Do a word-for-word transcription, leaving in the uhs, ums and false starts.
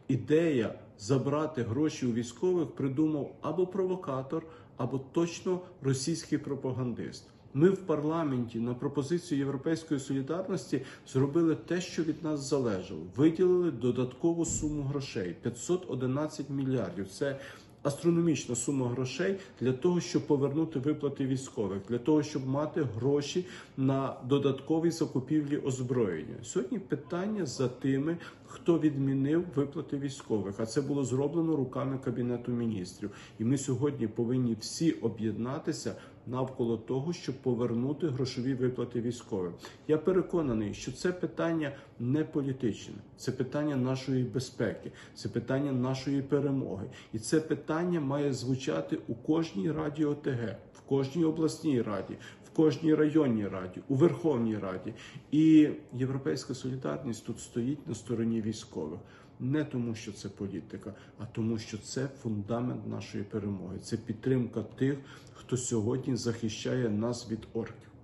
ідея забрати гроші у військових придумав або провокатор, або точно російський пропагандист. Ми в парламенті на пропозицію Європейської солідарності зробили те, що від нас залежало. Виділили додаткову суму грошей – п'ятсот одинадцять мільярдів. Це астрономічна сума грошей для того, щоб повернути виплати військових, для того, щоб мати гроші на додаткові закупівлі озброєння. Сьогодні питання за тими, хто відмінив виплати військових, а це було зроблено руками Кабінету міністрів. І ми сьогодні повинні всі об'єднатися навколо того, щоб повернути грошові виплати військовим. Я переконаний, що це питання не політичне, це питання нашої безпеки, це питання нашої перемоги. І це питання має звучати у кожній раді О Те Ге, в кожній обласній раді, в кожній районній раді, у Верховній Раді. І Європейська солідарність тут стоїть на стороні військових. Не тому, що це політика, а тому, що це фундамент нашої перемоги. Це підтримка тих, хто сьогодні захищає нас від орків.